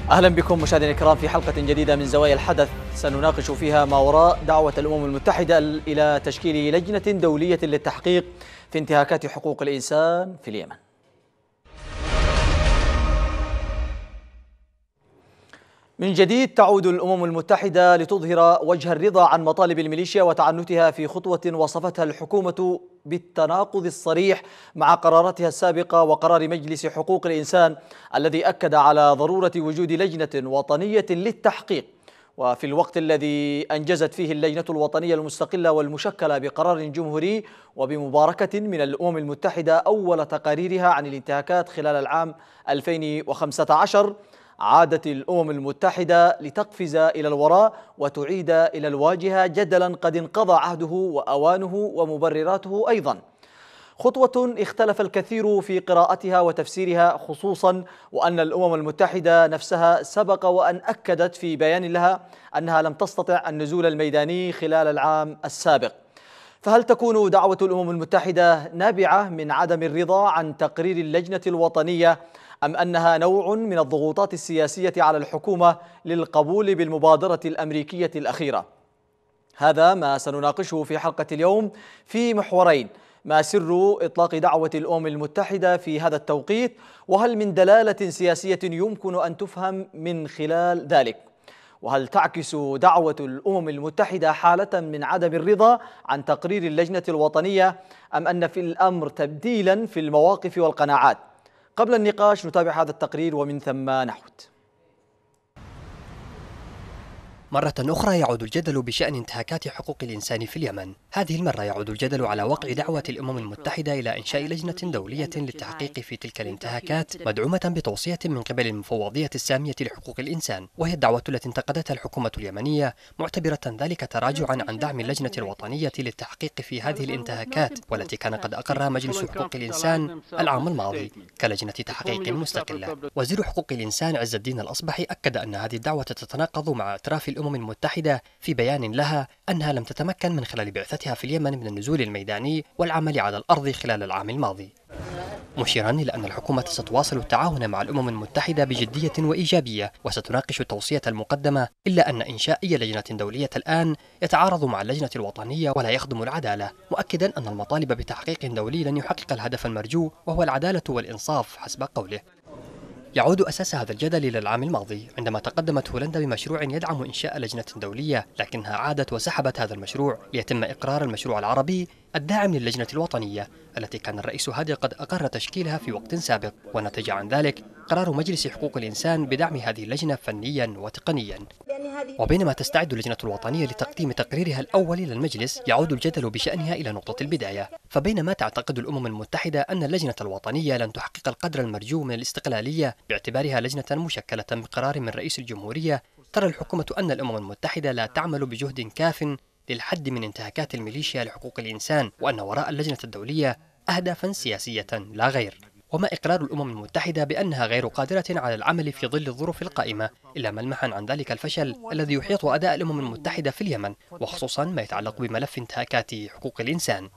أهلا بكم مشاهدينا الكرام في حلقة جديدة من زوايا الحدث سنناقش فيها ما وراء دعوة الأمم المتحدة إلى تشكيل لجنة دولية للتحقيق في انتهاكات حقوق الإنسان في اليمن. من جديد تعود الأمم المتحدة لتظهر وجه الرضا عن مطالب الميليشيا وتعنتها في خطوة وصفتها الحكومة بالتناقض الصريح مع قراراتها السابقة وقرار مجلس حقوق الإنسان الذي أكد على ضرورة وجود لجنة وطنية للتحقيق. وفي الوقت الذي أنجزت فيه اللجنة الوطنية المستقلة والمشكلة بقرار جمهوري وبمباركة من الأمم المتحدة أول تقاريرها عن الانتهاكات خلال العام 2015، عادت الأمم المتحدة لتقفز إلى الوراء وتعيد إلى الواجهة جدلا قد انقضى عهده وأوانه ومبرراته أيضا. خطوة اختلف الكثير في قراءتها وتفسيرها، خصوصا وأن الأمم المتحدة نفسها سبق وأن أكدت في بيان لها أنها لم تستطع النزول الميداني خلال العام السابق. فهل تكون دعوة الأمم المتحدة نابعة من عدم الرضا عن تقرير اللجنة الوطنية، أم أنها نوع من الضغوطات السياسية على الحكومة للقبول بالمبادرة الأمريكية الأخيرة؟ هذا ما سنناقشه في حلقة اليوم في محورين: ما سر إطلاق دعوة الأمم المتحدة في هذا التوقيت؟ وهل من دلالة سياسية يمكن أن تفهم من خلال ذلك؟ وهل تعكس دعوة الأمم المتحدة حالة من عدم الرضا عن تقرير اللجنة الوطنية، أم أن في الأمر تبديلا في المواقف والقناعات؟ قبل النقاش نتابع هذا التقرير ومن ثم نعود. مرة أخرى يعود الجدل بشأن انتهاكات حقوق الإنسان في اليمن. هذه المرة يعود الجدل على وقع دعوة الأمم المتحدة إلى إنشاء لجنة دولية للتحقيق في تلك الانتهاكات، مدعومة بتوصية من قبل المفوضية السامية لحقوق الإنسان، وهي الدعوة التي انتقدتها الحكومة اليمنية معتبرة ذلك تراجعا عن دعم اللجنة الوطنية للتحقيق في هذه الانتهاكات، والتي كان قد أقرها مجلس حقوق الإنسان العام الماضي كلجنة تحقيق مستقلة. وزير حقوق الإنسان عز الدين الأصبحي أكد أن هذه الدعوة تتناقض مع اعتراف الأمم المتحدة في بيان لها أنها لم تتمكن من خلال بعثتها في اليمن من النزول الميداني والعمل على الأرض خلال العام الماضي، مشيرا إلى أن الحكومة ستواصل التعاون مع الأمم المتحدة بجدية وإيجابية وستناقش التوصية المقدمة، إلا أن إنشاء أي لجنة دولية الآن يتعارض مع اللجنة الوطنية ولا يخدم العدالة، مؤكدا أن المطالب بتحقيق دولي لن يحقق الهدف المرجو وهو العدالة والإنصاف حسب قوله. يعود أساس هذا الجدل إلى العام الماضي عندما تقدمت هولندا بمشروع يدعم إنشاء لجنة دولية، لكنها عادت وسحبت هذا المشروع ليتم إقرار المشروع العربي الداعم للجنة الوطنية التي كان الرئيس هادي قد أقر تشكيلها في وقت سابق، ونتج عن ذلك قرار مجلس حقوق الإنسان بدعم هذه اللجنة فنيا وتقنيا. وبينما تستعد اللجنة الوطنية لتقديم تقريرها الأول للمجلس، يعود الجدل بشأنها إلى نقطة البداية. فبينما تعتقد الأمم المتحدة أن اللجنة الوطنية لن تحقق القدر المرجو من الاستقلالية باعتبارها لجنة مشكلة بقرار من رئيس الجمهورية، ترى الحكومة أن الأمم المتحدة لا تعمل بجهد كاف للحد من انتهاكات الميليشيا لحقوق الإنسان، وأن وراء اللجنة الدولية أهدافا سياسية لا غير. وما إقرار الأمم المتحدة بأنها غير قادرة على العمل في ظل الظروف القائمة إلا ملمحا عن ذلك الفشل الذي يحيط أداء الأمم المتحدة في اليمن، وخصوصا ما يتعلق بملف انتهاكات حقوق الإنسان.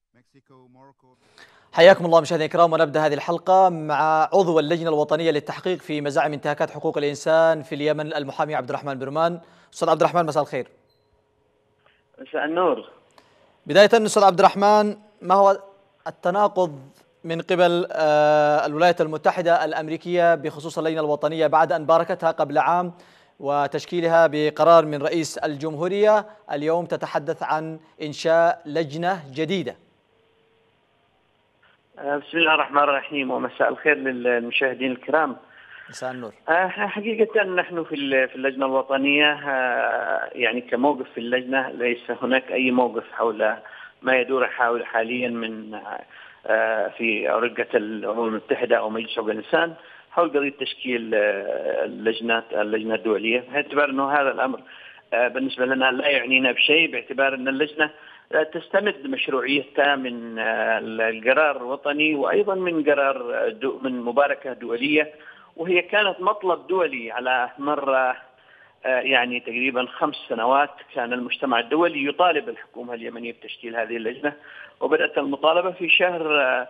حياكم الله مشاهدينا الكرام، ونبدأ هذه الحلقة مع عضو اللجنة الوطنية للتحقيق في مزاعم انتهاكات حقوق الإنسان في اليمن، المحامي عبد الرحمن برمان. أستاذ عبد الرحمن، مساء الخير. مساء النور. بداية أستاذ عبد الرحمن، ما هو التناقض من قبل الولايات المتحدة الأمريكية بخصوص اللجنة الوطنية بعد أن باركتها قبل عام وتشكيلها بقرار من رئيس الجمهورية؟ اليوم تتحدث عن إنشاء لجنة جديدة. بسم الله الرحمن الرحيم، ومساء الخير للمشاهدين الكرام. مساء النور. حقيقة نحن في اللجنة الوطنية يعني كموقف في اللجنة ليس هناك أي موقف حول ما يدور حاليا من في أرقة الأمم المتحدة أو مجلس حقوق الإنسان حول قضية تشكيل اللجنة الدولية، باعتبار أنه هذا الأمر بالنسبة لنا لا يعنينا بشيء، باعتبار أن اللجنة تستمد مشروعيتها من القرار الوطني وأيضا من قرار من مباركة دولية، وهي كانت مطلب دولي على مر يعني تقريبا 5 سنوات. كان المجتمع الدولي يطالب الحكومة اليمنية بتشكيل هذه اللجنة، وبدأت المطالبة في شهر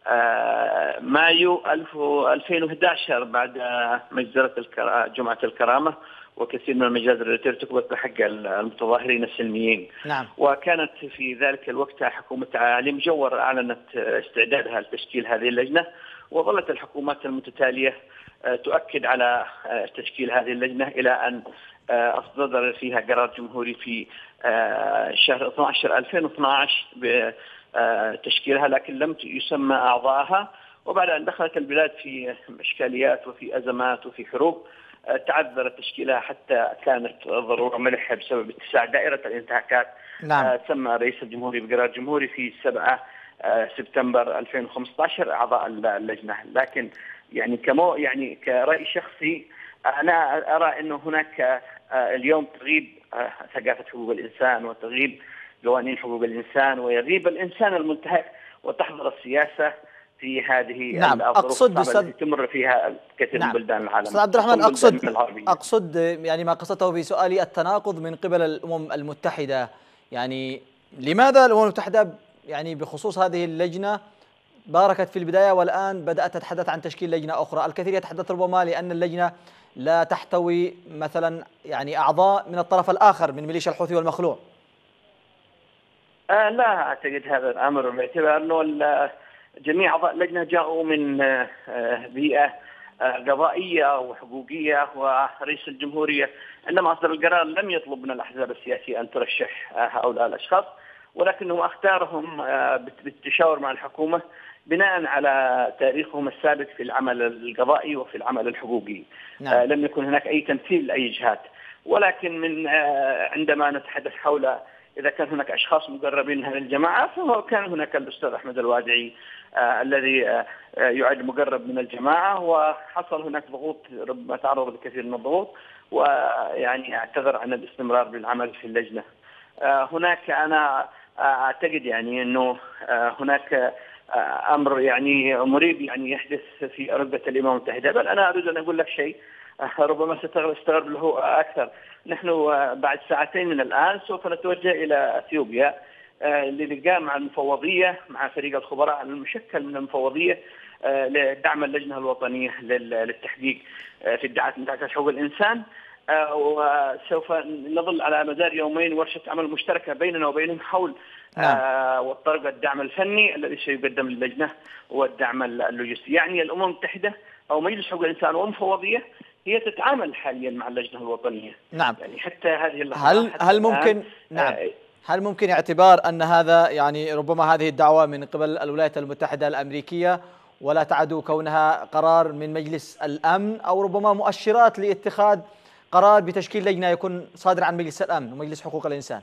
مايو 2011 بعد مجزرة جمعة الكرامة وكثير من المجازر التي ارتكبت بحق المتظاهرين السلميين. نعم. وكانت في ذلك الوقت حكومة علي مجور أعلنت استعدادها لتشكيل هذه اللجنة، وظلت الحكومات المتتالية تؤكد على تشكيل هذه اللجنة إلى أن أصدر فيها قرار جمهوري في شهر 12 2012 بتشكيلها، لكن لم يسمى أعضائها. وبعد أن دخلت البلاد في إشكاليات وفي أزمات وفي حروب تعذر تشكيلها حتى كانت ضرورة ملحة بسبب اتساع دائرة الانتهاكات. نعم. سمى رئيس الجمهورية بقرار جمهوري في 7 سبتمبر 2015 أعضاء اللجنة. لكن يعني كرأي شخصي أنا أرى أنه هناك اليوم تغيب ثقافة حقوق الإنسان وتغيب قوانين حقوق الإنسان ويغيب الإنسان المنتهك وتحضر السياسة في هذه نعم. الظروف التي تمر فيها كثير من بلدان العالم. أستاذ عبد الرحمن، أقصد يعني ما قصته بسؤالي التناقض من قبل الأمم المتحدة. يعني لماذا الأمم المتحدة يعني بخصوص هذه اللجنة باركت في البداية والآن بدأت تتحدث عن تشكيل لجنة أخرى؟ الكثير يتحدث ربما لأن اللجنة لا تحتوي مثلا يعني أعضاء من الطرف الآخر من ميليشيا الحوثي والمخلوع. لا أعتقد هذا الأمر، باعتبار أنه جميع أعضاء اللجنة جاءوا من بيئة قضائية وحقوقية، ورئيس الجمهورية عندما أصدر القرار لم يطلب من الأحزاب السياسية أن ترشح هؤلاء الأشخاص، ولكنه اختارهم بالتشاور مع الحكومة بناء على تاريخهم السابق في العمل القضائي وفي العمل الحقوقي. نعم. لم يكن هناك أي تمثيل لأي جهات، ولكن من عندما نتحدث حول إذا كان هناك أشخاص مقربين من هذه الجماعة، فهو كان هناك الأستاذ أحمد الوادعي الذي يعد مقرب من الجماعة، وحصل هناك ضغوط ربما تعرض لكثير من الضغوط، ويعني اعتذر عن الاستمرار بالعمل في اللجنة. هناك أنا أعتقد يعني أنه هناك أمر يعني مريب يعني يحدث في رقبة الأمم المتحدة. بل أنا أريد أن أقول لك شيء ربما ستستغرب له أكثر. نحن بعد ساعتين من الآن سوف نتوجه إلى أثيوبيا للقاء مع المفوضية، مع فريق الخبراء المشكل من المفوضية لدعم اللجنة الوطنية للتحقيق في ادعاءات انتهاكات حقوق الإنسان. وسوف نظل على مدار يومين ورشة عمل مشتركة بيننا وبينهم حول والطرق الدعم الفني الذي سيقدم للجنة والدعم اللوجستي. يعني الأمم المتحدة أو مجلس حقوق الإنسان ومفوضية هي تتعامل حاليا مع اللجنة الوطنية. نعم. يعني حتى هذه اللحظة هل ممكن هل ممكن اعتبار أن هذا يعني ربما هذه الدعوة من قبل الولايات المتحدة الأمريكية ولا تعد كونها قرار من مجلس الأمن، أو ربما مؤشرات لاتخاذ قرار بتشكيل لجنة يكون صادر عن مجلس الأمن ومجلس حقوق الإنسان؟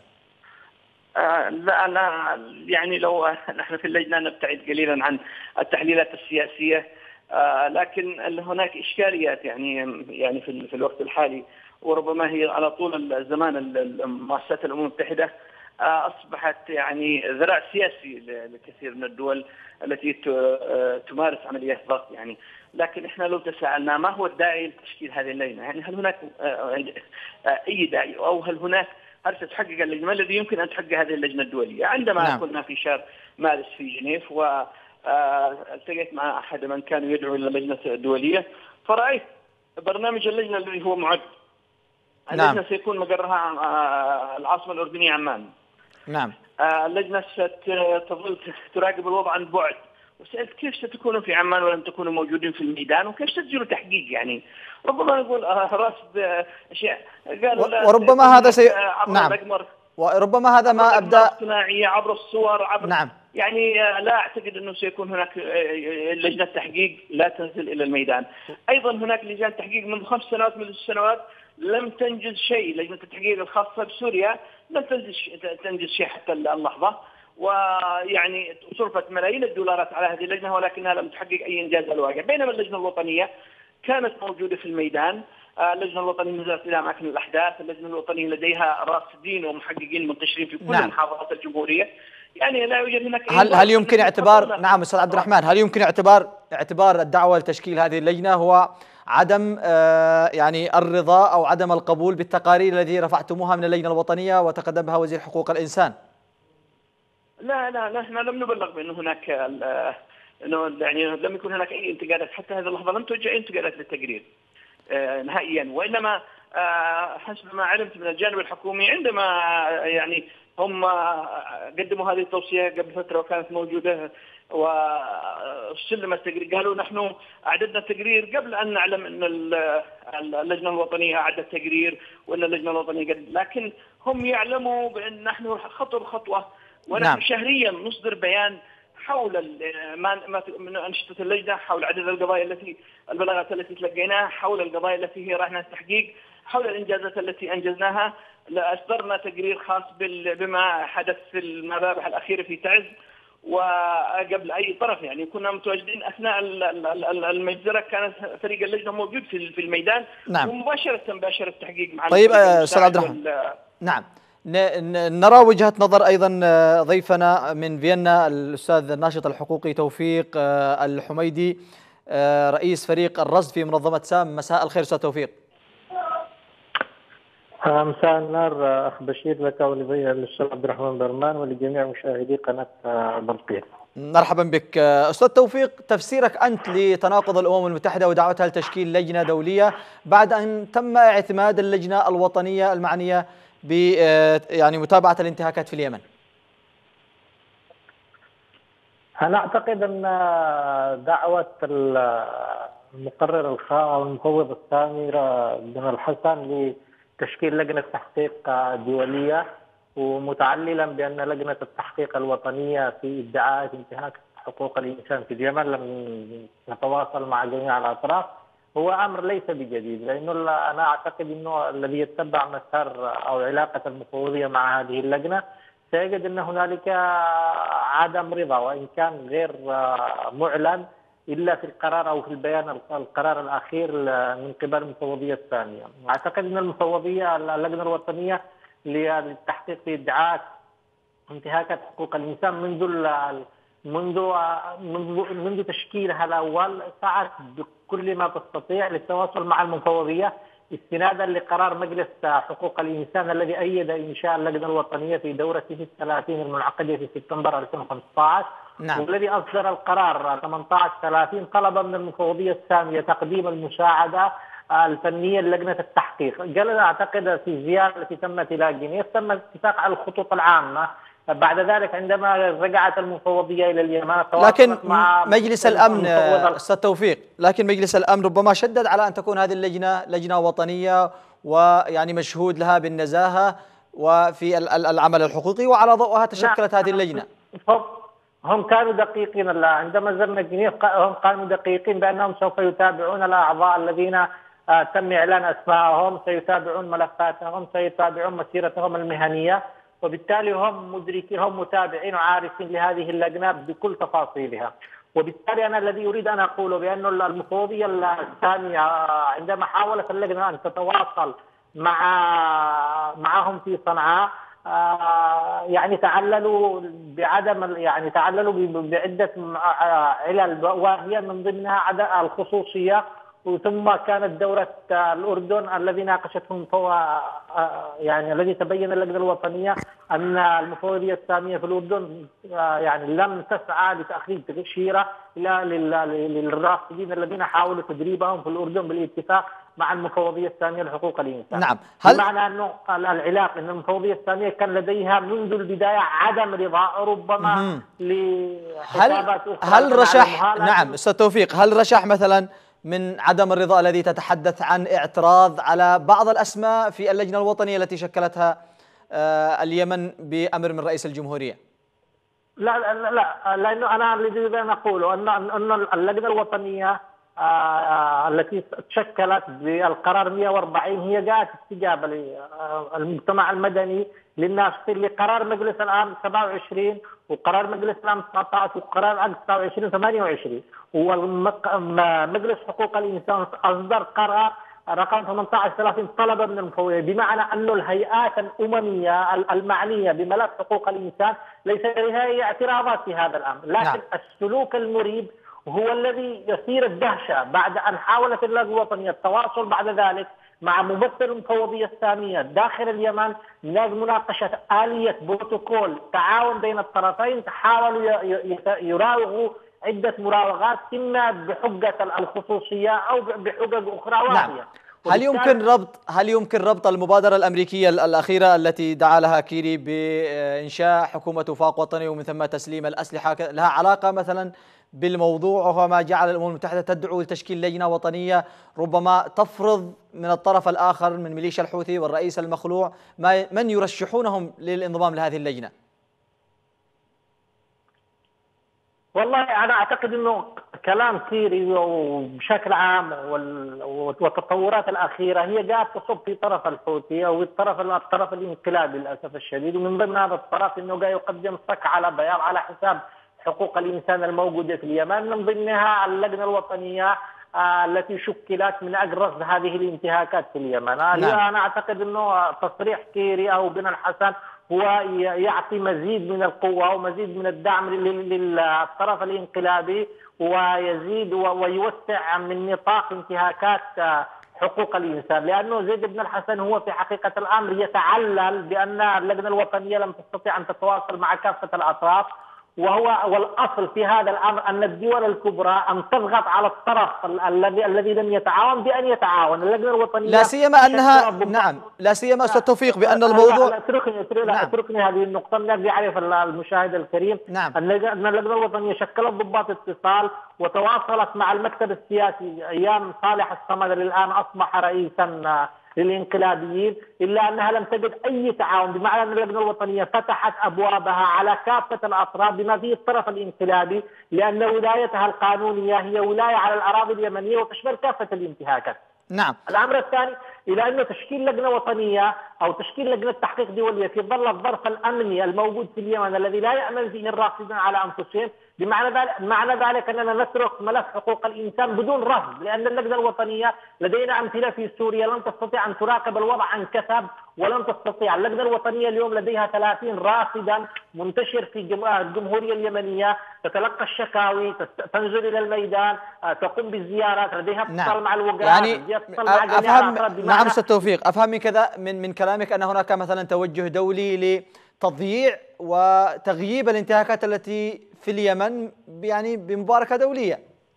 لا يعني لو نحن في اللجنة نبتعد قليلا عن التحليلات السياسية، لكن هناك إشكاليات يعني في الوقت الحالي، وربما هي على طول الزمان مؤسسات الأمم المتحدة أصبحت يعني ذراع سياسي لكثير من الدول التي تمارس عمليات ضغط يعني. لكن احنا لو تساءلنا ما هو الداعي لتشكيل هذه اللجنة، يعني هل هناك أي داعي، أو هل ستحقق اللجنة؟ ما الذي يمكن أن تحقق هذه اللجنة الدولية؟ عندما كنا في شهر مارس في جنيف والتقيت مع أحد من كانوا يدعو إلى اللجنة الدولية، فرأيت برنامج اللجنة الذي هو معد. اللجنة سيكون مقرها العاصمة الأردنية عمان. نعم. اللجنة ستظل تراقب الوضع عن بعد، وسألت كيف ستكونوا في عمان ولم تكونوا موجودين في الميدان، وكيف ستجروا تحقيق؟ يعني ربما نقول رصد أشياء قالوا وربما هذا نعم، وربما هذا ما أبدأ اصطناعية عبر الصور عبر نعم. يعني لا أعتقد أنه سيكون هناك لجنة تحقيق لا تنزل إلى الميدان. أيضا هناك لجان تحقيق منذ 5 سنوات من السنوات لم تنجز شيء. لجنة التحقيق الخاصة بسوريا لم تنجز شيء حتى اللحظة، ويعني صرفت ملايين الدولارات على هذه اللجنة ولكنها لم تحقق أي إنجاز الواقع. بينما اللجنة الوطنية كانت موجودة في الميدان، اللجنة الوطنية نزلت إلى أماكن الأحداث، اللجنة الوطنية لديها راصدين ومحققين منتشرين في كل محافظات الجمهورية. يعني لا يوجد هناك هل يمكن اعتبار نعم أستاذ عبد الرحمن، هل يمكن اعتبار الدعوة لتشكيل هذه اللجنة هو عدم يعني الرضا أو عدم القبول بالتقارير التي رفعتموها من اللجنة الوطنية وتقدم بها وزير حقوق الإنسان؟ لا نحن لم نبلغ بأن هناك انه يعني لم يكن هناك اي انتقادات حتى هذه اللحظه، لم توجه اي انتقادات للتقرير نهائيا. وانما حسب ما علمت من الجانب الحكومي عندما يعني هم قدموا هذه التوصيه قبل فتره وكانت موجوده وسلم التقرير، قالوا نحن اعددنا التقرير قبل ان نعلم ان اللجنه الوطنيه اعدت تقرير وان اللجنه الوطنيه لكن هم يعلموا بان نحن خطوه بخطوه ونحن نعم. شهريا نصدر بيان حول من أنشطة اللجنة، حول عدد القضايا البلاغات التي تلقيناها، حول القضايا التي هي راهنة التحقيق، حول الإنجازات التي أنجزناها. أصدرنا تقرير خاص بما حدث في المذابح الأخيرة في تعز وقبل أي طرف، يعني كنا متواجدين أثناء المجزرة، كان فريق اللجنة موجود في الميدان. نعم. ومباشرة باشر التحقيق مع طيب أستاذ عبد الرحمن، نعم، نرى وجهة نظر أيضا ضيفنا من فيينا الأستاذ الناشط الحقوقي توفيق الحميدي رئيس فريق الرصد في منظمة سام. مساء الخير أستاذ توفيق. مساء النور أخ بشير، لك وللأستاذ عبد الرحمن برمان ولجميع مشاهدي قناة بلقيس. مرحبا بك أستاذ توفيق. تفسيرك أنت لتناقض الأمم المتحدة ودعوتها لتشكيل لجنة دولية بعد أن تم اعتماد اللجنة الوطنية المعنية ب يعني متابعة الانتهاكات في اليمن؟ أنا أعتقد أن دعوة المقرر أو المفوض السامي بن الحسن لتشكيل لجنة تحقيق دولية، ومتعللا بأن لجنة التحقيق الوطنية في ادعاءات انتهاك حقوق الإنسان في اليمن لم نتواصل مع جميع الأطراف، هو أمر ليس بجديد. لأنه أنا أعتقد أنه الذي يتبع مسار أو علاقة المفوضية مع هذه اللجنة سيجد أن هنالك عدم رضا، وإن كان غير معلن إلا في القرار أو في البيان القرار الأخير من قبل المفوضية الثانية. أعتقد أن المفوضية اللجنة الوطنية للتحقيق في ادعاءات انتهاكات حقوق الإنسان منذ تشكيلها الأول سعت بكل ما تستطيع للتواصل مع المفوضية استنادا لقرار مجلس حقوق الإنسان الذي أيد إنشاء اللجنة الوطنية في دورته 30 المنعقدة في سبتمبر 2015. نعم. والذي أصدر القرار 18/30 طلب من المفوضية السامية تقديم المساعدة الفنية للجنة التحقيق. قال أعتقد في زيارة التي تمت إلى جنيف تم الاتفاق على الخطوط العامة. بعد ذلك عندما رجعت المفوضية إلى اليمن لكن مجلس الأمن أستاذ توفيق، لكن مجلس الأمن ربما شدد على أن تكون هذه اللجنة لجنة وطنية ويعني مشهود لها بالنزاهة وفي العمل الحقوقي، وعلى ضوءها تشكلت هذه اللجنة. هم كانوا دقيقين عندما زرنا جنيف، هم كانوا دقيقين بأنهم سوف يتابعون الأعضاء الذين تم إعلان أسمائهم، سيتابعون ملفاتهم، سيتابعون مسيرتهم المهنية، وبالتالي هم مدركين، هم متابعين وعارفين لهذه اللجنة بكل تفاصيلها. وبالتالي أنا الذي أريد أن أقوله بأن المفوضية الثانية عندما حاولت اللجنة أن تتواصل معهم في صنعاء يعني تعللوا بعدة علل، وهي من ضمنها الخصوصية. ثم كانت دورة الأردن الذي ناقشتهم يعني الذي تبين اللجنة الوطنية أن المفوضية السامية في الأردن يعني لم تسعى لتأخيذ تأشيرة للراصدين الذين حاولوا تدريبهم في الأردن بالاتفاق مع المفوضية السامية لحقوق الإنسان. نعم. بمعنى أنه العلاقة أن المفوضية السامية كان لديها منذ البداية عدم رضا ربما لحسابات أخرى. هل رشح نعم أستاذ توفيق، هل رشح مثلا من عدم الرضا الذي تتحدث عن اعتراض على بعض الأسماء في اللجنة الوطنية التي شكلتها اليمن بأمر من رئيس الجمهورية؟ لا لأنه أنا الذي أقوله أن اللجنة الوطنية التي تشكلت بالقرار 140 هي جاءت استجابة للمجتمع المدني للناس لقرار مجلس الأمن 27 وقرار مجلس الأمن 19 وقرار الأمن 29 28. ومجلس حقوق الإنسان أصدر قرار رقم 18/30 طلب من المفوضية، بمعنى أن الهيئات الأممية المعنية بملف حقوق الإنسان ليس لديها أي اعتراضات في هذا الأمر، لكن السلوك المريب هو الذي يثير الدهشة بعد أن حاولت اللجنة الوطنية التواصل بعد ذلك مع ممثل المفوضية السامية داخل اليمن من مناقشة آلية بروتوكول تعاون بين الطرفين. حاولوا يراوغوا عدة مراوغات إما بحجة الخصوصية أو بحجج أخرى نعم. واهية. هل يمكن ربط المبادرة الأمريكية الأخيرة التي دعا لها كيري بإنشاء حكومة وفاق وطني ومن ثم تسليم الأسلحة لها علاقة مثلا بالموضوع، وهو ما جعل الأمم المتحدة تدعو لتشكيل لجنة وطنية ربما تفرض من الطرف الآخر من ميليشيا الحوثي والرئيس المخلوع من يرشحونهم للانضمام لهذه اللجنة؟ والله أنا أعتقد أنه كلام كيري وبشكل عام والتطورات الأخيرة هي جاءت تصب في طرف الحوثي أو الطرف الانقلابي للأسف الشديد، ومن ضمن هذا الطرف أنه جاء يقدم صك على بياض على حساب حقوق الإنسان الموجودة في اليمن، من ضمنها اللجنة الوطنية التي شكلت من أجل رصد هذه الانتهاكات في اليمن. أنا أعتقد أنه تصريح كيري أو بن الحسن هو يعطي مزيد من القوة ومزيد من الدعم للطرف الانقلابي، ويزيد ويوسع من نطاق انتهاكات حقوق الإنسان، لأنه زيد بن الحسن هو في حقيقة الأمر يتعلل بأن اللجنة الوطنية لم تستطيع أن تتواصل مع كافة الأطراف، والأصل في هذا الأمر أن الدول الكبرى أن تضغط على الطرف الذي لم يتعاون بأن يتعاون. اللجنة الوطنية لا سيما أنها لا سيما أستاذ توفيق بأن الموضوع اتركني هذه النقطة من أجل يعرف المشاهد الكريم أن اللجنة الوطنية شكلت ضباط اتصال وتواصلت مع المكتب السياسي أيام صالح الصمد الآن أصبح رئيسا للانقلابيين، إلا أنها لم تجد أي تعاون، بمعنى أن اللجنة الوطنية فتحت أبوابها على كافة الأطراف بما فيه الطرف الانقلابي، لأن ولايتها القانونية هي ولاية على الأراضي اليمنية وتشمل كافة الانتهاكات. نعم. الأمر الثاني إلى أنه تشكيل لجنة وطنية أو تشكيل لجنة تحقيق دولية في ظل الظرف الأمني الموجود في اليمن الذي لا يأمن فيه الراصدون على أنفسهم، معنى ذلك أننا نترك ملف حقوق الإنسان بدون رفض، لأن اللجنة الوطنية لدينا أمثلة في سوريا لم تستطيع أن تراقب الوضع عن كثب، ولم تستطيع. اللجنة الوطنية اليوم لديها 30 راصدا منتشر في الجمهورية اليمنية، تتلقى الشكاوي، تنزل إلى الميدان، تقوم بالزيارات، لديها اتصال مع الوزراء، يعني نعم أستاذ توفيق، أفهم من كذا من كلامك أن هناك مثلا توجه دولي لتضييع وتغييب الانتهاكات التي في اليمن يعني بمباركة دولية.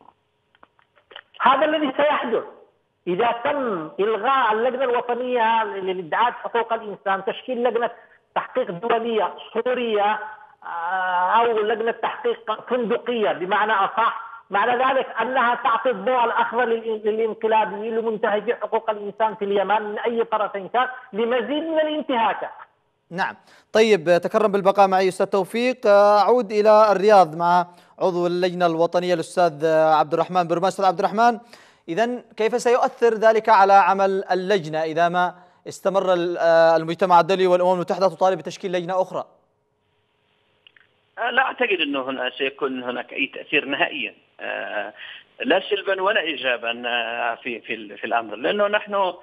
هذا الذي سيحدث إذا تم إلغاء اللجنة الوطنية لإدعاء حقوق الإنسان، تشكيل لجنة تحقيق دولية سورية أو لجنة تحقيق فندقية بمعنى أصح، معنى ذلك أنها تعطي الضوء الأخضر للانقلابيين لمنتهكي حقوق الإنسان في اليمن من أي طرف كان لمزيد من الانتهاكات. نعم. طيب، تكرم بالبقاء معي أستاذ توفيق. أعود إلى الرياض مع عضو اللجنة الوطنية الأستاذ عبد الرحمن برماس. أستاذ عبد الرحمن، إذن كيف سيؤثر ذلك على عمل اللجنة إذا ما استمر المجتمع الدولي والأمم المتحدة تطالب بتشكيل لجنة أخرى؟ لا أعتقد أنه سيكون هناك أي تأثير نهائيا، لا سلبا ولا إيجابا في الأمر، لأنه نحن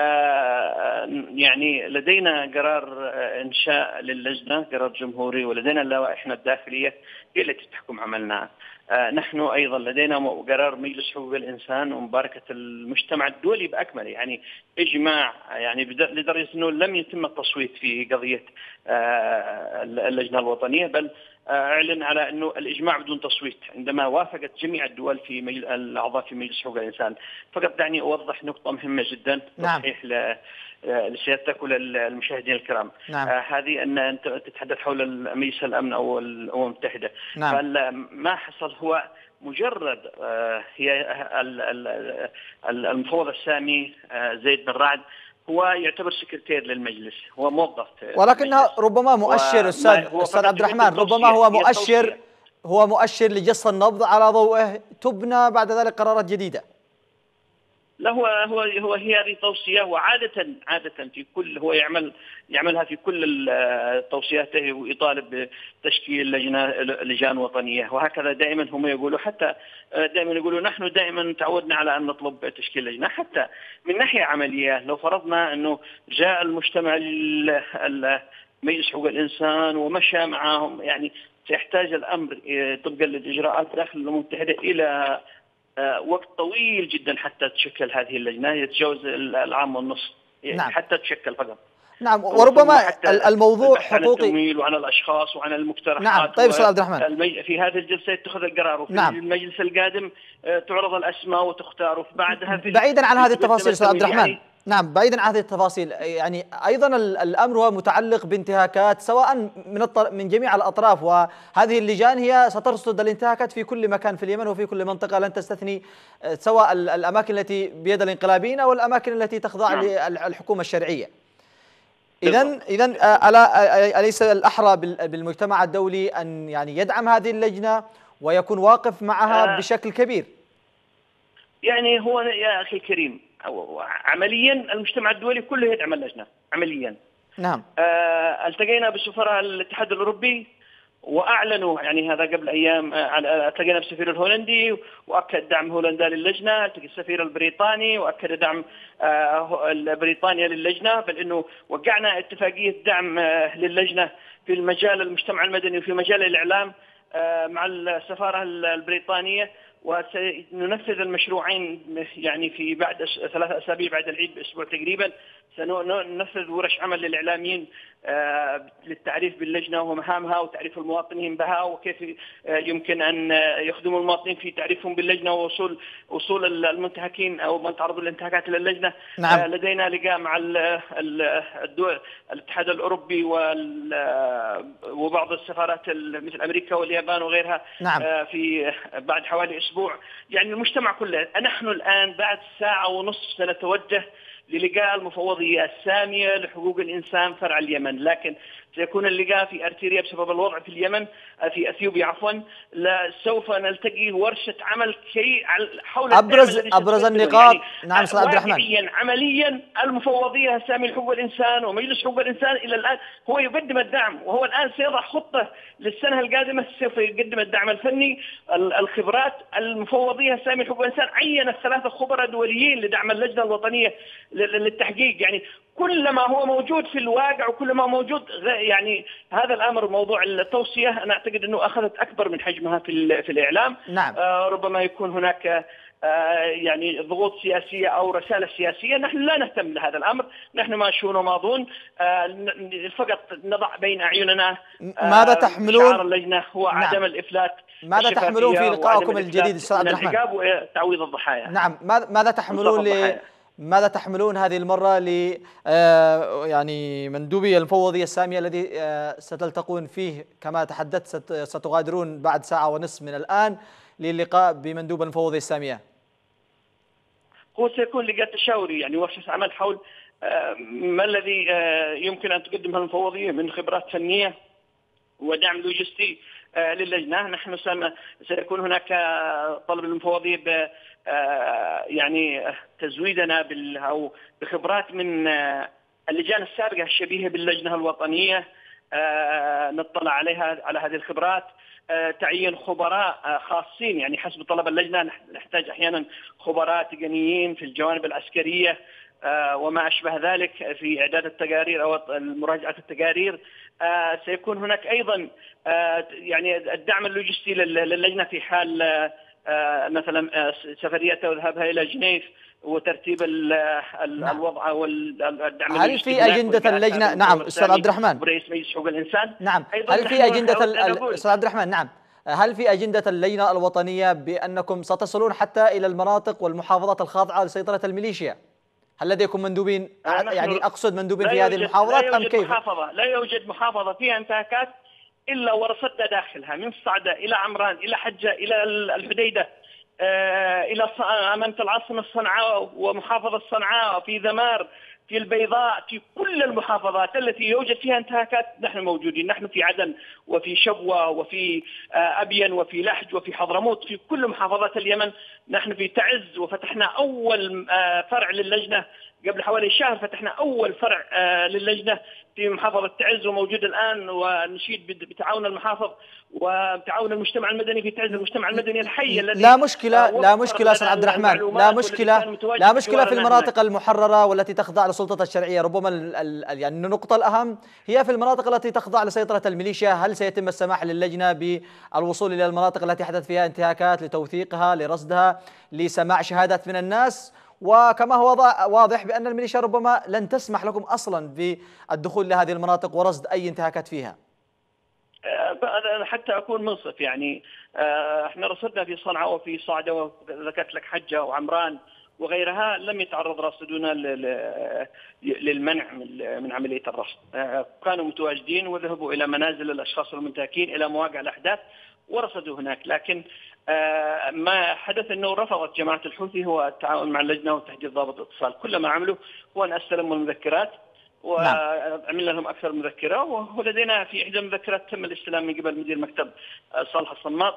يعني لدينا قرار إنشاء للجنة، قرار جمهوري، ولدينا اللوائحنا الداخلية هي التي تحكم عملنا. نحن أيضا لدينا قرار مجلس حقوق الإنسان ومباركة المجتمع الدولي بأكمله، يعني إجماع، يعني لدرجة أنه لم يتم التصويت في قضية اللجنة الوطنية، بل أعلن على أنه الإجماع بدون تصويت عندما وافقت جميع الدول في الأعضاء في مجلس حقوق الإنسان. فقط دعني أوضح نقطة مهمة جدا تصحيح لسيادتك وللمشاهدين الكرام. نعم. هذه أن أنت تتحدث حول مجلس الأمن أو الأمم المتحدة. نعم. فما حصل هو مجرد هي المفوض السامي زيد بن رعد هو يعتبر سكرتير للمجلس، هو موظف، ولكنها ربما مؤشر أستاذ عبد الرحمن، ربما هو مؤشر لجس النبض على ضوءه تبنى بعد ذلك قرارات جديدة. لا، هي هذه توصية، وعادة في كل هو يعملها في كل توصياته، ويطالب بتشكيل لجان وطنية، وهكذا دائما هم يقولوا. حتى دائما يقولوا نحن دائما تعودنا على أن نطلب تشكيل لجنة. حتى من ناحية عملية، لو فرضنا أنه جاء المجتمع مجلس حقوق الإنسان ومشى معهم، يعني سيحتاج الأمر طبقا للإجراءات داخل الأمم المتحدة إلى وقت طويل جدا حتى تشكل هذه اللجنة، يتجاوز العام والنصف. نعم. حتى تشكل فقط. نعم، وربما الموضوع حقوقي عن التمويل وعن الاشخاص وعن المقترحات. نعم. طيب استاذ عبد الرحمن، في هذه الجلسه يتخذ القرار، وفي نعم. المجلس القادم تعرض الاسماء وتختار، وفي بعدها بعيدا عن هذه التفاصيل استاذ عبد الرحمن، نعم، بعيدا عن هذه التفاصيل، يعني ايضا الامر هو متعلق بانتهاكات سواء من جميع الاطراف، وهذه اللجان هي سترصد الانتهاكات في كل مكان في اليمن وفي كل منطقه، لن تستثني سواء الاماكن التي بيد الانقلابيين او الاماكن التي تخضع للحكومه الشرعيه. إذن أليس الأحرى بالمجتمع الدولي أن يعني يدعم هذه اللجنة ويكون واقف معها بشكل كبير؟ يعني هو يا أخي الكريم، عمليا المجتمع الدولي كله يدعم اللجنة عمليا. نعم. التقينا بسفراء الاتحاد الأوروبي واعلنوا، يعني هذا قبل ايام، التقينا بالسفير الهولندي واكد دعم هولندا للجنه، التقي السفير البريطاني واكد دعم بريطانيا للجنه، بل انه وقعنا اتفاقيه دعم للجنه في المجال المجتمع المدني وفي مجال الاعلام مع السفاره البريطانيه، وسننفذ المشروعين يعني في بعد 3 أسابيع بعد العيد باسبوع تقريبا. سننفذ ورش عمل للاعلاميين للتعريف باللجنه ومهامها وتعريف المواطنين بها، وكيف يمكن ان يخدموا المواطنين في تعريفهم باللجنه ووصول المنتهكين او من تعرضوا للانتهاكات الى اللجنه. نعم. لدينا لقاء مع الدول الاتحاد الاوروبي وبعض السفارات مثل امريكا واليابان وغيرها. نعم. في بعد حوالي اسبوع. يعني المجتمع كله. نحن الان بعد ساعه ونصف سنتوجه للقاء المفوضية السامية لحقوق الإنسان فرع اليمن، لكن سيكون اللقاء في أرتيريا بسبب الوضع في اليمن، في أثيوبيا عفوا. سوف نلتقي ورشة عمل حول أبرز النقاط. يعني نعم استاذ عبد الرحمن، واقعيا عمليا المفوضية السامية لحقوق الإنسان ومجلس حقوق الإنسان إلى الآن هو يقدم الدعم، وهو الآن سيضع خطة للسنة القادمة، سوف يقدم الدعم الفني، الخبرات. المفوضية السامية لحقوق الإنسان عينت 3 خبراء دوليين لدعم اللجنة الوطنية للتحقيق. يعني كل ما هو موجود في الواقع وكل ما موجود، يعني هذا الامر موضوع التوصيه انا اعتقد انه اخذت اكبر من حجمها في الاعلام. نعم. ربما يكون هناك يعني ضغوط سياسيه او رساله سياسيه. نحن لا نهتم بهذا الامر، نحن ماشون وماضون، فقط نضع بين اعيننا ماذا تحملون شعار اللجنه هو عدم الافلات. ماذا تحملون في لقائكم الجديد استاذ عبد الرحمن؟ العقاب وتعويض الضحايا. نعم. ماذا تحملون هذه المرة يعني مندوبي المفوضية السامية الذي ستلتقون فيه كما تحدثت، ستغادرون بعد ساعة ونصف من الآن للقاء بمندوب المفوضية السامية؟ هو سيكون لقاء تشاوري، يعني ورشة عمل حول ما الذي يمكن أن تقدمه المفوضية من خبرات فنية ودعم لوجستي للجنة. نحن سيكون هناك طلب المفوضية يعني تزويدنا أو بخبرات من اللجان السابقة الشبيهة باللجنة الوطنية، نطلع عليها على هذه الخبرات، تعيين خبراء خاصين، يعني حسب طلب اللجنة نحتاج أحيانا خبراء تقنيين في الجوانب العسكرية وما أشبه ذلك في إعداد التقارير أو مراجعة التقارير. سيكون هناك أيضا يعني الدعم اللوجستي للجنة في حال مثلا سفرية وذهابها إلى جنيف وترتيب الوضع والدعم. هل في أجندة اللجنة؟ نعم أستاذ عبد الرحمن، رئيس مجلس حقوق الإنسان. نعم. هل في أجندة أستاذ عبد الرحمن، نعم، هل في أجندة اللجنة الوطنية بأنكم ستصلون حتى إلى المناطق والمحافظات الخاضعة لسيطرة الميليشيا؟ هل لديكم مندوبين، يعني أقصد مندوبين في هذه المحافظات أم كيف؟ لا يوجد محافظة فيها انتهاكات إلا ورصدنا داخلها، من صعدة إلى عمران إلى حجة إلى الحديدة إلى أمانة العاصمة صنعاء ومحافظة صنعاء، في ذمار، في البيضاء، في كل المحافظات التي يوجد فيها انتهاكات نحن موجودين. نحن في عدن وفي شبوة وفي أبين وفي لحج وفي حضرموت، في كل محافظات اليمن. نحن في تعز وفتحنا أول فرع للجنة قبل حوالي شهر، فتحنا أول فرع للجنة في محافظة تعز وموجود الآن، ونشيد بتعاون المحافظ وتعاون المجتمع المدني في تعز، المجتمع المدني الحي الذي لا مشكلة أستاذ عبد الرحمن، لا مشكلة في المناطق المحررة والتي تخضع للسلطة الشرعية. ربما يعني النقطة الأهم هي في المناطق التي تخضع لسيطرة الميليشيا. هل سيتم السماح للجنة بالوصول إلى المناطق التي حدث فيها انتهاكات لتوثيقها، لرصدها، لسماع شهادات من الناس؟ وكما هو واضح بأن الميليشيا ربما لن تسمح لكم أصلا بالدخول لهذه المناطق ورصد أي انتهاكات فيها. حتى أكون منصف يعني احنا رصدنا في صنعاء وفي صعدة وذكرت لك حجة وعمران وغيرها، لم يتعرض راصدونا للمنع من عملية الرصد. كانوا متواجدين وذهبوا إلى منازل الأشخاص المنتهكين إلى مواقع الأحداث ورصدوا هناك، لكن ما حدث أنه رفضت جماعة الحوثي هو التعاون مع اللجنة وتحديد ضابط الاتصال. كل ما عملوا هو أن استلموا المذكرات وعملنا لهم أكثر مذكرة، ولدينا في إحدى المذكرات تم الاستلام من قبل مدير مكتب صالح الصماد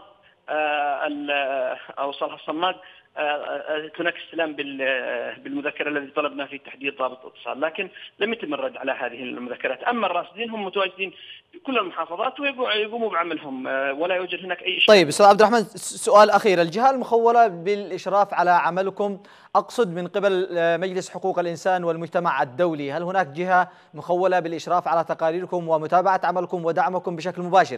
أو صالح الصماد هناك استلام بالمذكرة الذي طلبنا في تحديد ضابط الاتصال، لكن لم يتم الرد على هذه المذكرات. أما الراصدين هم متواجدين في كل المحافظات ويقوموا بعملهم ولا يوجد هناك أي شيء. طيب أستاذ عبد الرحمن، سؤال أخير. الجهة المخولة بالإشراف على عملكم، أقصد من قبل مجلس حقوق الإنسان والمجتمع الدولي، هل هناك جهة مخولة بالإشراف على تقاريركم ومتابعة عملكم ودعمكم بشكل مباشر؟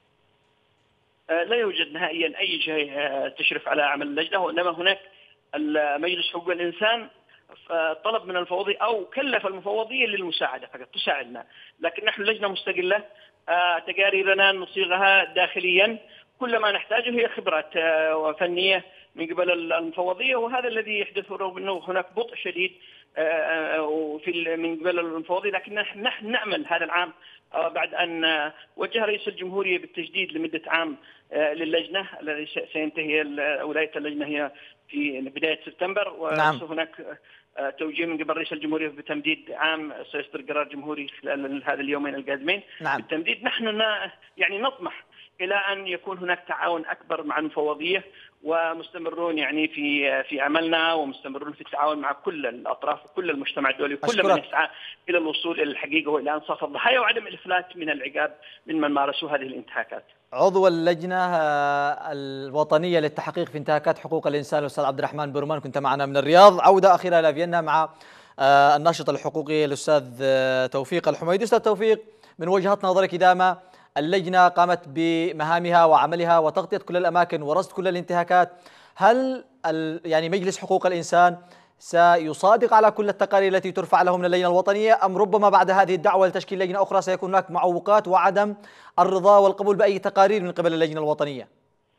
لا يوجد نهائيا أي جهة تشرف على عمل اللجنة، وإنما هناك مجلس حقوق الإنسان طلب من المفوضية أو كلف المفوضية للمساعدة فقط تساعدنا، لكن نحن لجنة مستقلة تقاريرنا نصيغها داخليا، كل ما نحتاجه هي خبرات وفنية من قبل المفوضية، وهذا الذي يحدث رغم أنه هناك بطء شديد من قبل المفوضية. لكن نحن نأمل هذا العام بعد أن وجه رئيس الجمهورية بالتجديد لمدة عام للجنة الذي سينتهي ولاية اللجنة هي في بداية سبتمبر، وهناك توجيه من قبل رئيس الجمهورية بتمديد عام سيصدر قرار جمهوري خلال هذا اليومين القادمين بالتمديد. نحن يعني نطمح إلى أن يكون هناك تعاون أكبر مع المفوضية، ومستمرون يعني في عملنا، ومستمرون في التعاون مع كل الأطراف وكل المجتمع الدولي وكل من يسعى إلى الوصول إلى الحقيقة وإلى إنصاف الضحايا وعدم الإفلات من العقاب ممن مارسوا هذه الانتهاكات. عضو اللجنة الوطنية للتحقيق في انتهاكات حقوق الإنسان الأستاذ عبد الرحمن بورمان، كنت معنا من الرياض. عودة أخيرة إلى فيينا مع الناشط الحقوقي الأستاذ توفيق الحميدي. أستاذ توفيق، من وجهة نظرك دام اللجنة قامت بمهامها وعملها وتغطية كل الأماكن ورصد كل الانتهاكات، هل يعني مجلس حقوق الإنسان سيصادق على كل التقارير التي ترفع له من اللجنة الوطنية، أم ربما بعد هذه الدعوة لتشكيل لجنة أخرى سيكون هناك معوقات وعدم الرضا والقبول بأي تقارير من قبل اللجنة الوطنية؟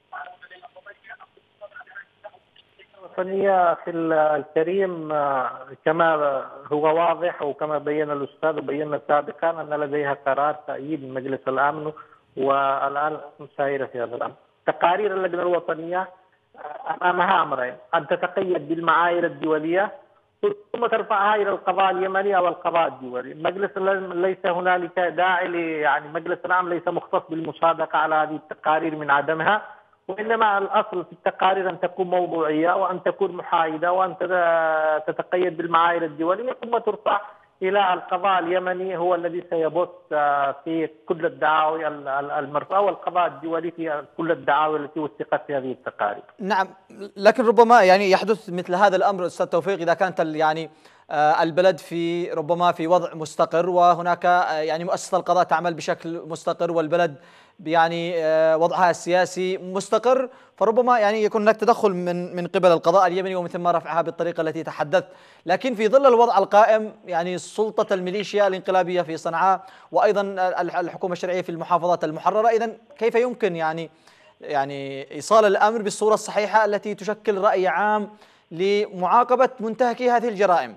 الوطنية في الكريم كما هو واضح وكما بين الأستاذ وبينا سابقا أن لديها قرار تأييد من مجلس الأمن، والآن مسايرة في هذا الأمر. تقارير اللجنة الوطنية أمامها أمرين: أن تتقيد بالمعايير الدولية ثم ترفعها إلى القضاء اليمني أو القضاء الدولي. مجلس ليس هنالك داعي يعني مجلس الأمن ليس مختص بالمصادقة على هذه التقارير من عدمها، وإنما الأصل في التقارير أن تكون موضوعية وأن تكون محايدة وأن تتقيد بالمعايير الدولية ثم ترفع إلى القضاء اليمني هو الذي سيبث في كل الدعاوي المرفوعة، والقضاء الدولي في كل الدعاوي التي وثقت في هذه التقارير. نعم، لكن ربما يعني يحدث مثل هذا الأمر أستاذ توفيق إذا كانت يعني البلد في ربما في وضع مستقر، وهناك يعني مؤسسة القضاء تعمل بشكل مستقر، والبلد يعني وضعها السياسي مستقر، فربما يعني يكون هناك تدخل من قبل القضاء اليمني ومثل ما رفعها بالطريقة التي تحدثت. لكن في ظل الوضع القائم يعني سلطة الميليشيا الانقلابية في صنعاء وأيضا الحكومة الشرعية في المحافظات المحررة، إذن كيف يمكن يعني إيصال الأمر بالصورة الصحيحة التي تشكل رأي عام لمعاقبة منتهكي هذه الجرائم؟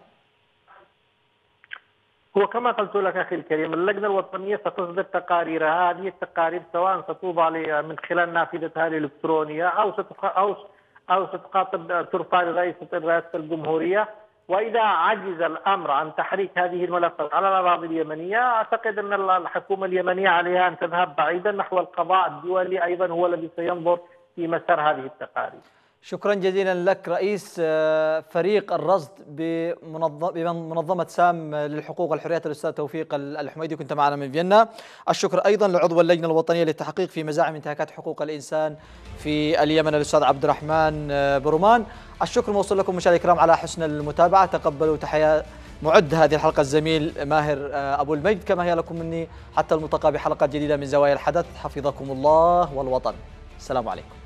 هو كما قلت لك أخي الكريم، اللجنة الوطنية ستصدر تقاريرها. هذه التقارير سواء ستوضع من خلال نافذتها الإلكترونية أو ستخاطب ترفع لرئاسة الجمهورية، وإذا عجز الأمر عن تحريك هذه الملفات على الأراضي اليمنية أعتقد أن الحكومة اليمنية عليها أن تذهب بعيدا نحو القضاء الدولي، أيضا هو الذي سينظر في مسار هذه التقارير. شكرا جزيلا لك رئيس فريق الرصد بمنظمة سام للحقوق والحريات الأستاذ توفيق الحميدي، كنت معنا من فيينا. الشكر أيضا لعضو اللجنة الوطنية للتحقيق في مزاعم انتهاكات حقوق الإنسان في اليمن الأستاذ عبد الرحمن بورمان. الشكر موصول لكم مشاهدينا الكرام على حسن المتابعة. تقبلوا تحية معد هذه الحلقة الزميل ماهر أبو المجد، كما هي لكم مني حتى الملتقى بحلقات جديدة من زوايا الحدث. حفظكم الله والوطن. السلام عليكم.